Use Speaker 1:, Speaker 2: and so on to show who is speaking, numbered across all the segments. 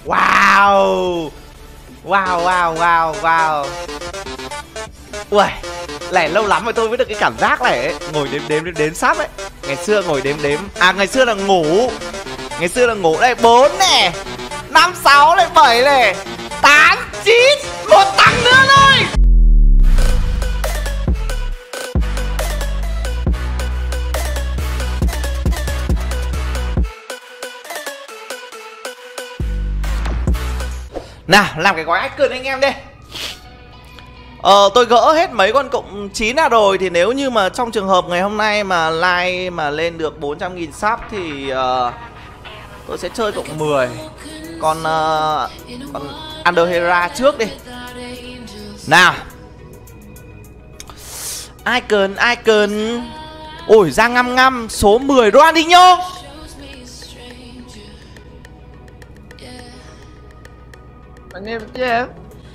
Speaker 1: Wow. Wow wow wow wow. Ui, này lâu lắm rồi tôi mới được cái cảm giác này ấy. Ngồi đếm sắp ấy. Ngày xưa ngồi đếm. À ngày xưa là ngủ. Ngày xưa là ngủ đây 4 nè, 5, 6 này, 7 này, 8, 9, một tăng nữa thôi. Nào, làm cái gói icon anh em đi. Tôi gỡ hết mấy con cộng 9 ra rồi. Thì nếu như mà trong trường hợp ngày hôm nay mà like mà lên được 400.000 sub thì tôi sẽ chơi cộng 10. Còn Under Hera trước đi. Nào, icon. Ôi ra ngăm số 10 Ronaldinho. Anh em chứ em.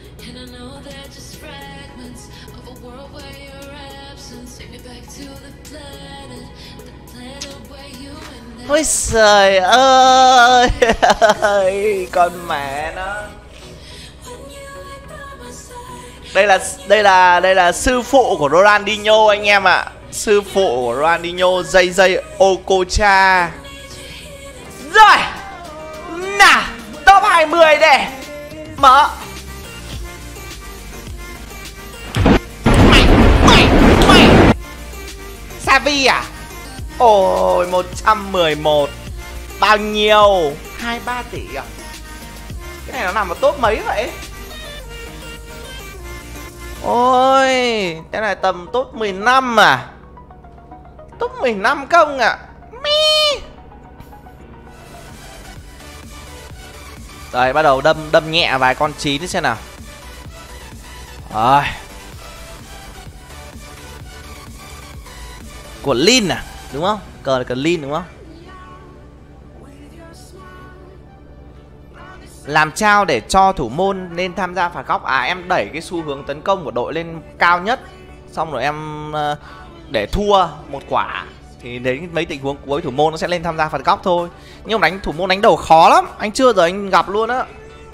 Speaker 1: Ôi trời ơi. Con mẹ nó. Đây là sư phụ của Ronaldinho anh em ạ. Sư phụ của Ronaldinho, JJ Okocha. Rồi. Nào, top 20 đây. Mở. Mày Savi à? Ôi 111. Bao nhiêu? 23 tỷ à? Cái này nó nằm ở top mấy vậy? Ôi, cái này tầm top 15 à? Top 15 công à? Mi. Rồi bắt đầu đâm nhẹ vài con 9 xem nào. Rồi. Của Lin à, đúng không? Cờ là cờ Lin đúng không? Làm sao để cho thủ môn nên tham gia phạt góc? À em đẩy cái xu hướng tấn công của đội lên cao nhất. Xong rồi em để thua một quả. Thì đến mấy tình huống cuối thủ môn nó sẽ lên tham gia phạt góc thôi. Nhưng mà thủ môn đánh đầu khó lắm. Anh chưa giờ anh gặp luôn á.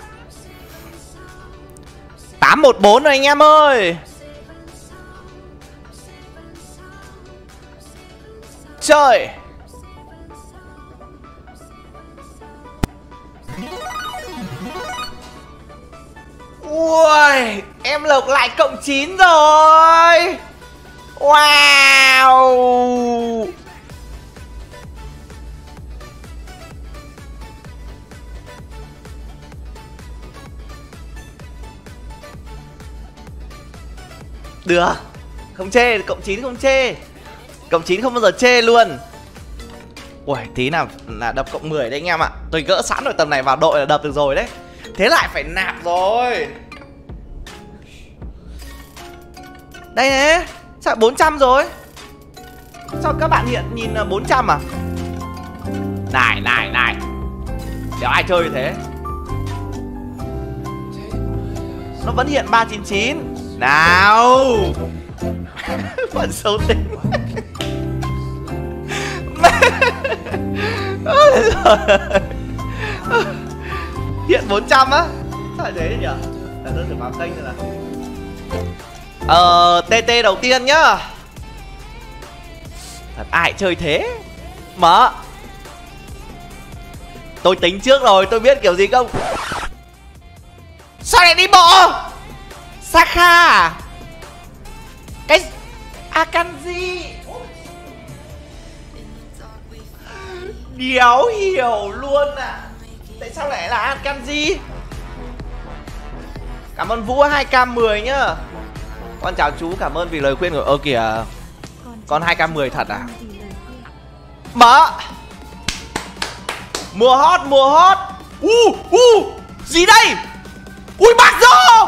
Speaker 1: 814 rồi anh em ơi. Chơi. Ui, em lộc lại cộng 9 rồi. Wow. Được. Không chê, cộng 9 không chê. Cộng 9 không bao giờ chê luôn. Ui, tí nào là đập cộng 10 đấy anh em ạ. Tôi gỡ sẵn rồi, tầm này vào đội là đập được rồi đấy. Thế lại phải nạp rồi. Đây nè. Sao 400 rồi? Sao các bạn hiện nhìn là 400 à? Này. Đéo ai chơi như thế. Nó vẫn hiện 399. Nào. Vẫn xấu tính. Hiện 400 á. Sao lại thế nhỉ? Để tôi thử vào kênh rồi nào. TT đầu tiên nhá. Thật ai chơi thế. Mở. Tôi tính trước rồi, tôi biết kiểu gì không. Sao lại đi bộ? Saka à? Cái Akanji. Đéo hiểu luôn à. Tại sao lại là Akanji? Cảm ơn Vũ 2k10 nhá. Con chào chú, cảm ơn vì lời khuyên của kìa. Con 2k10 thật à? Mở. Mùa hot. Gì đây? Ui bạc rô.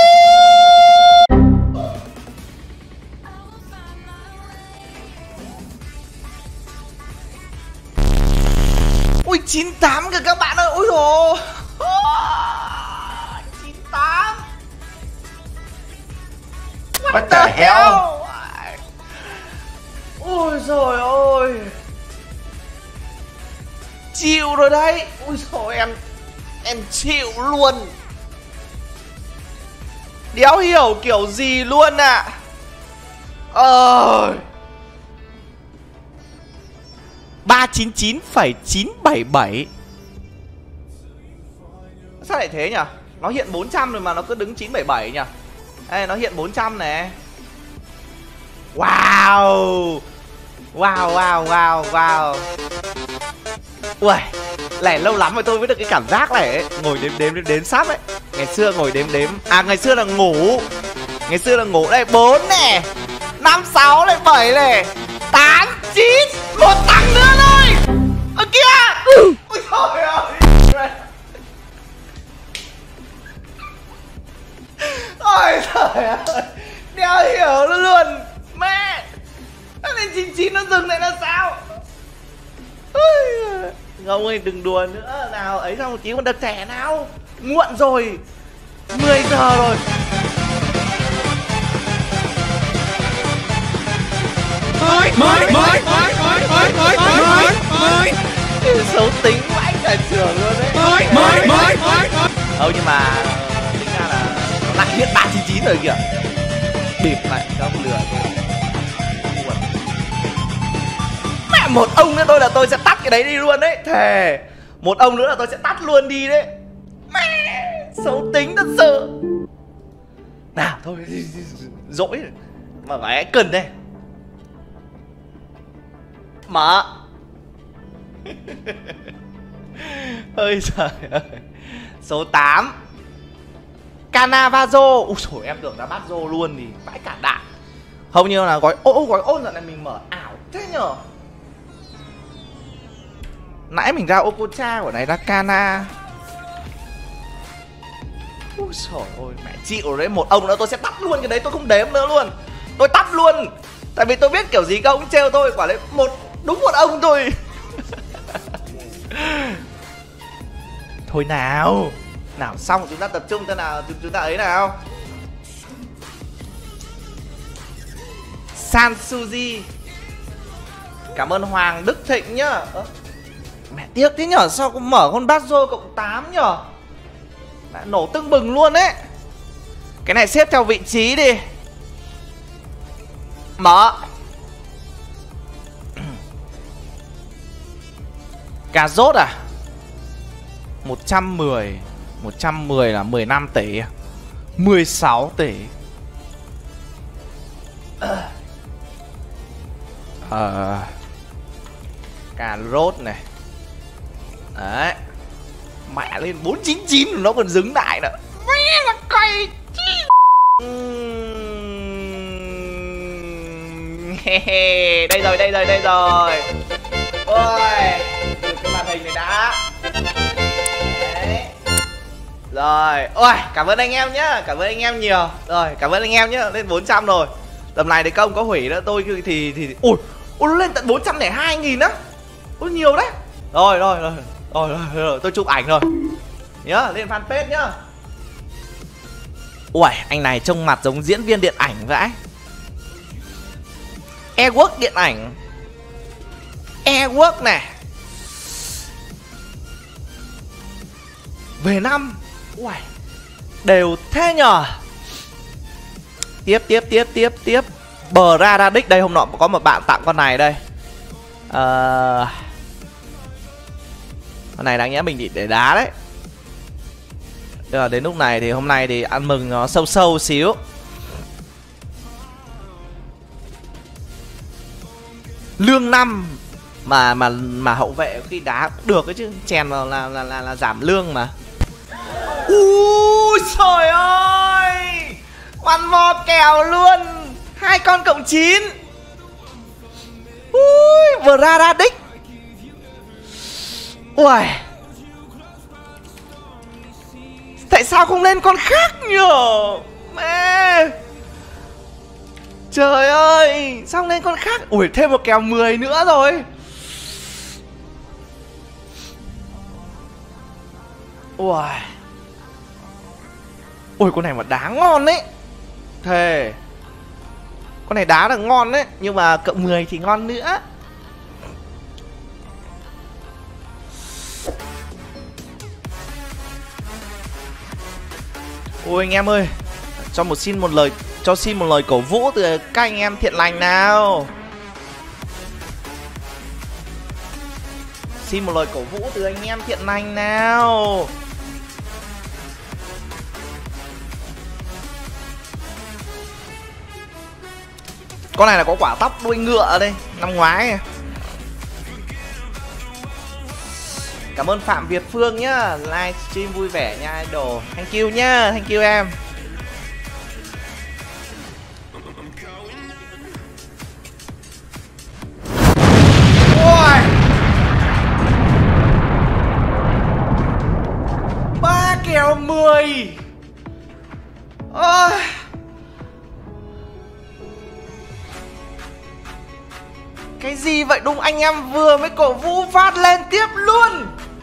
Speaker 1: Ui 98 kìa các bạn ơi. Ui dồi. 98. What the hell? Ôi trời ơi. Chịu rồi đấy. Ui dồi Em chịu luôn. Đéo hiểu kiểu gì luôn ạ. Ơi 399,977. Sao lại thế nhỉ? Nó hiện 400 rồi mà nó cứ đứng 977 nhỉ? Ê, nó hiện 400 này. Wow. Wow wow wow wow. Ui, lẻ lâu lắm rồi tôi mới được cái cảm giác này ấy. Ngồi đếm sắp ấy. Ngày xưa ngồi đếm. À ngày xưa là ngủ. Ngày xưa là ngủ đây 4 này 5, 6 này 7 này 8, 9. Một thằng nữa thôi. Ở kia. Ôi trời ơi. Ôi trời ơi. Đéo hiểu nó luôn. Mẹ. Nó lên 99 nó dừng lại là sao? Ngông ơi đừng đùa nữa. Nào ấy xong một tí còn đợt trẻ nào. Muộn rồi 10 giờ rồi. Mới xấu tính vãi cả trường luôn đấy. Mới nhưng mà tính ra là nó lại hiện 399 rồi kìa. Bịp lại không lừa tôi. Mẹ một ông nữa thôi là tôi sẽ tắt cái đấy đi luôn đấy. Thề một ông nữa là tôi sẽ tắt luôn đi đấy. Mẹ xấu tính thật sự. Nào thôi dỗi rồi. Mà phải cần đây. Mở. Ơi trời ơi. Số 8 Cannavaro. Ui trời em tưởng là bắt rô luôn thì vãi cả đạn. Không như là gói ôn lần này mình mở ảo thế nhở. Nãy mình ra Okocha của này ra Cana. Ui trời ơi mẹ chịu rồi đấy. Một ông nữa tôi sẽ tắt luôn cái đấy. Tôi không đếm nữa luôn. Tôi tắt luôn. Tại vì tôi biết kiểu gì các ông trêu tôi. Quả đấy đúng một ông thôi. Thôi nào. Nào xong chúng ta tập trung. Chúng ta ấy nào. Sansuji. Cảm ơn Hoàng Đức Thịnh nhá. Mẹ tiếc thế nhở. Sao cũng mở con Bazo cộng 8 nhở. Đã nổ tưng bừng luôn ấy. Cái này xếp theo vị trí đi. Mở. Cà rốt à. 110 là 15 tỷ. 16 tỷ. Cà rốt này. Đấy. Mẹ lên 499 nó còn dứng lại nữa. Mẹ là cày. Đây rồi. Ôi, cái màn hình này đã. Đấy. Rồi, ôi, cảm ơn anh em nhá. Cảm ơn anh em nhiều. Rồi, cảm ơn anh em nhá. Lên 400 rồi. Tầm này thì công có hủy nữa. Tôi thì ui, nó lên tận 402.000 á. Ôi nhiều đấy. Rồi, tôi chụp ảnh rồi. Nhớ, lên fanpage nhá. Ui, anh này trông mặt giống diễn viên điện ảnh vậy. Airwork điện ảnh. Airwork này. Về 5. Ui, đều thế nhờ. Tiếp. Bradadic đây, hôm nọ có một bạn tặng con này đây. Con này đáng nhẽ mình định để đá đấy. Tức là đến lúc này thì hôm nay thì ăn mừng nó sâu xíu. Lương 5 mà hậu vệ khi đá cũng được ấy chứ, chèn vào là giảm lương mà. Ui trời ơi, one more kèo luôn, 2 con cộng 9. Ui, Bradadic. Ui, tại sao không lên con khác nhở mẹ. Trời ơi, sao không lên con khác. Ui, thêm một kèo 10 nữa rồi. Ui, ui, con này mà đá ngon đấy. Thề, con này đá là ngon đấy. Nhưng mà cộng 10 thì ngon nữa. Ôi anh em ơi, xin một lời cổ vũ từ các anh em thiện lành nào. Xin một lời cổ vũ từ anh em thiện lành nào. Con này là có quả tóc đuôi ngựa ở đây, năm ngoái. Cảm ơn Phạm Việt Phương nhá, livestream vui vẻ nha idol. Thank you nhá, thank you em. Ôi, 3 kèo 10. Ôi, cái gì vậy? Đúng anh em vừa mới cổ vũ phát lên tiếp luôn.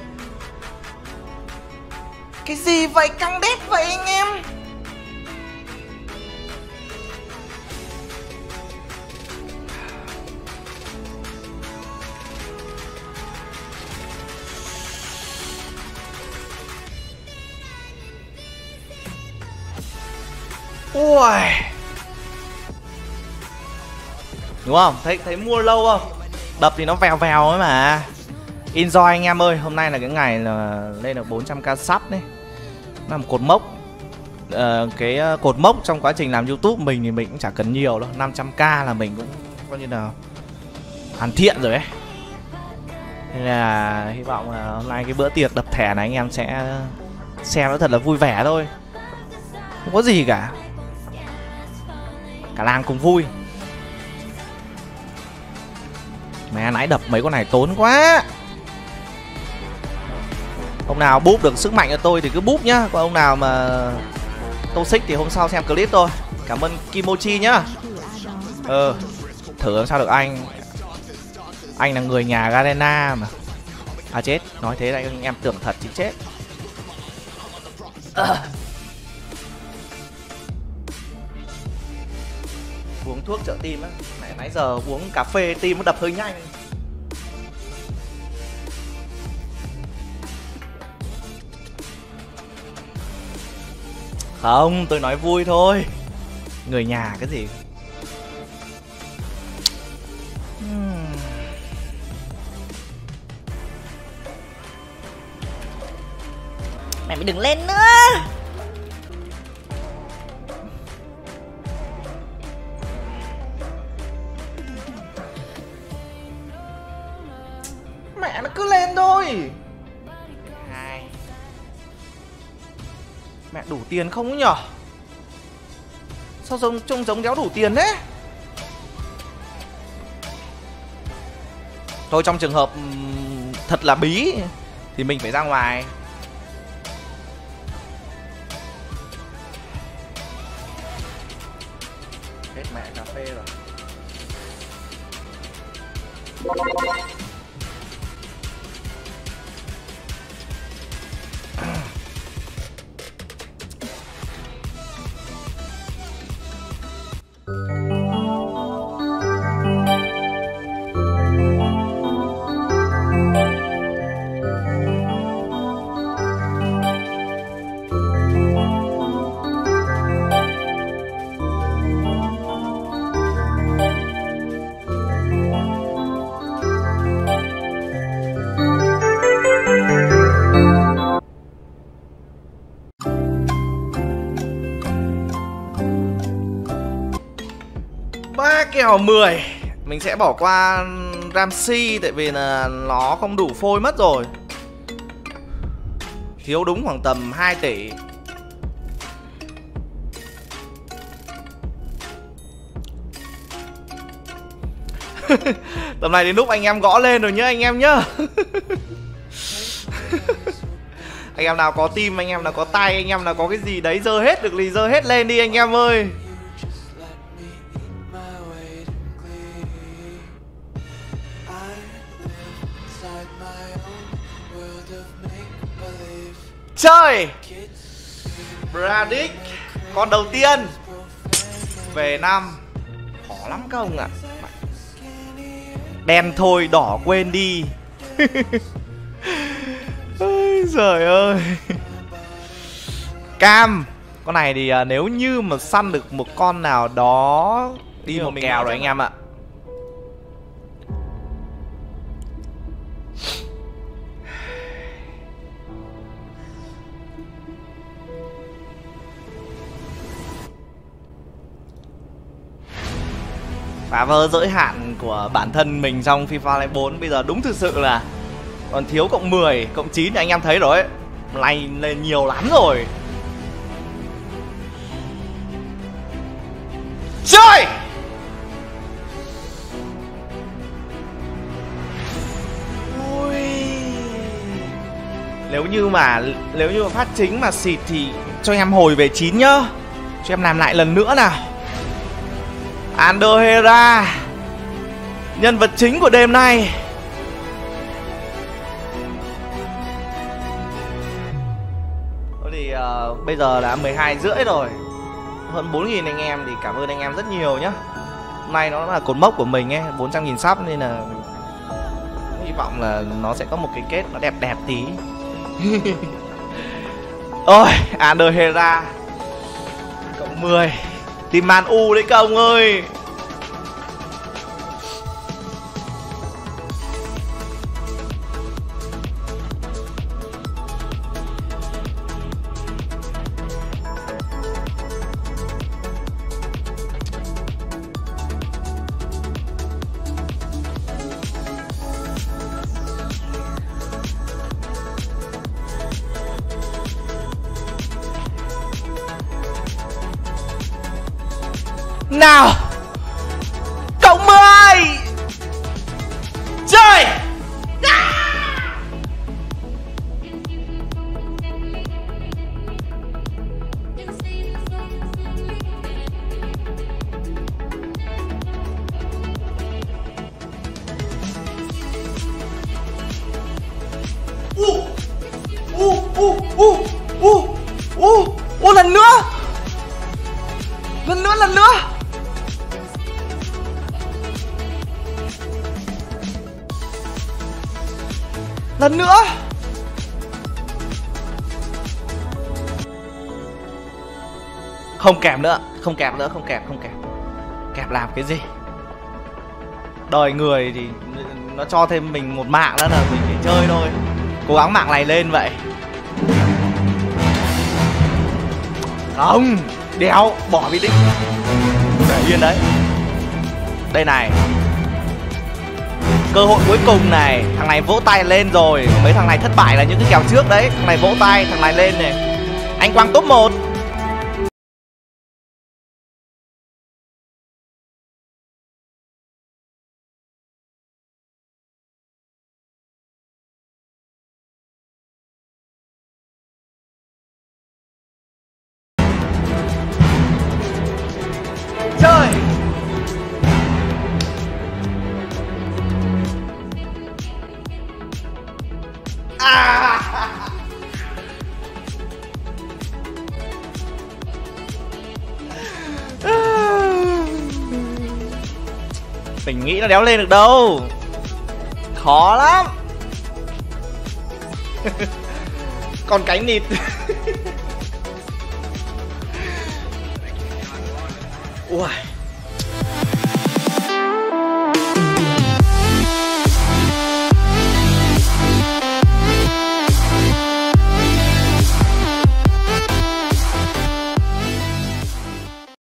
Speaker 1: Cái gì vậy? Căng đét vậy anh em. Ui, đúng không? Thấy mua lâu không? Đập thì nó vèo vèo ấy mà. Enjoy anh em ơi, hôm nay là cái ngày là lên được 400k sub đấy. Nó là một cột mốc. Cái cột mốc trong quá trình làm YouTube mình thì mình cũng chả cần nhiều đâu. 500k là mình cũng coi như là hoàn thiện rồi ấy. Nên là hy vọng là hôm nay cái bữa tiệc đập thẻ này anh em sẽ xem nó thật là vui vẻ thôi. Không có gì cả. Cả làng cùng vui. Mẹ nãy đập mấy con này tốn quá. Ông nào búp được sức mạnh cho tôi thì cứ búp nhá. Còn ông nào mà toxic thì hôm sau xem clip thôi. Cảm ơn Kimochi nhá. Thử làm sao được anh. Anh là người nhà Garena mà. À chết, nói thế này anh em tưởng thật chứ chết. Uống thuốc trợ tim á. Nãy giờ uống cà phê tim nó đập hơi nhanh. Không, tôi nói vui thôi. Người nhà cái gì. Mày đừng lên nữa. Mẹ nó cứ lên thôi. Mẹ đủ tiền không nhở? Sao trông giống đéo đủ tiền thế? Thôi trong trường hợp thật là bí thì mình phải ra ngoài. Hết mẹ cà phê rồi. Kèo 10. Mình sẽ bỏ qua Ramsey tại vì là nó không đủ phôi mất rồi. Thiếu đúng khoảng tầm 2 tỷ. Tầm này đến lúc anh em gõ lên rồi nhá anh em nhá. Anh em nào có tim, anh em nào có tay, anh em nào có cái gì đấy dơ hết được thì dơ hết lên đi anh em ơi. Chơi Bradic con đầu tiên về năm. Khó lắm không ạ? Đen thôi đỏ quên đi. Ôi giời ơi. Cam Con này thì nếu như mà săn được một con nào đó đi một kèo rồi anh em ạ. Phá vỡ giới hạn của bản thân mình trong FIFA Online 4 bây giờ đúng thực sự là còn thiếu cộng 10, cộng 9 thì anh em thấy rồi ấy. Này lên nhiều lắm rồi. Chơi! Ui. Nếu như mà phát chính mà xịt thì cho em hồi về 9 nhá. Cho em làm lại lần nữa nào. Ander Herrera, nhân vật chính của đêm nay. Thôi thì bây giờ đã 12 rưỡi rồi, hơn 4.000 anh em thì cảm ơn anh em rất nhiều nhá. Hôm nay nó là cột mốc của mình ấy, 400.000 sub nên là hy vọng là nó sẽ có một cái kết nó đẹp đẹp tí. Ôi, Ander Herrera cộng 10. Team Man U đấy công ơi. Nào, cộng 10. Chơi. Lần nữa. Lần nữa. Không kèm nữa. Kẹp làm cái gì? Đời người thì nó cho thêm mình một mạng đó là mình phải chơi thôi. Cố gắng mạng này lên vậy. Không, đéo, bỏ bị đích. Để yên đấy. Đây này. Cơ hội cuối cùng này. Thằng này vỗ tay lên rồi. Mấy thằng này thất bại là những cái kèo trước đấy. Thằng này vỗ tay, thằng này lên này. Anh Quang top 1. Chơi. Mình nghĩ nó đéo lên được đâu. Khó lắm. Con cánh nịt. Ui.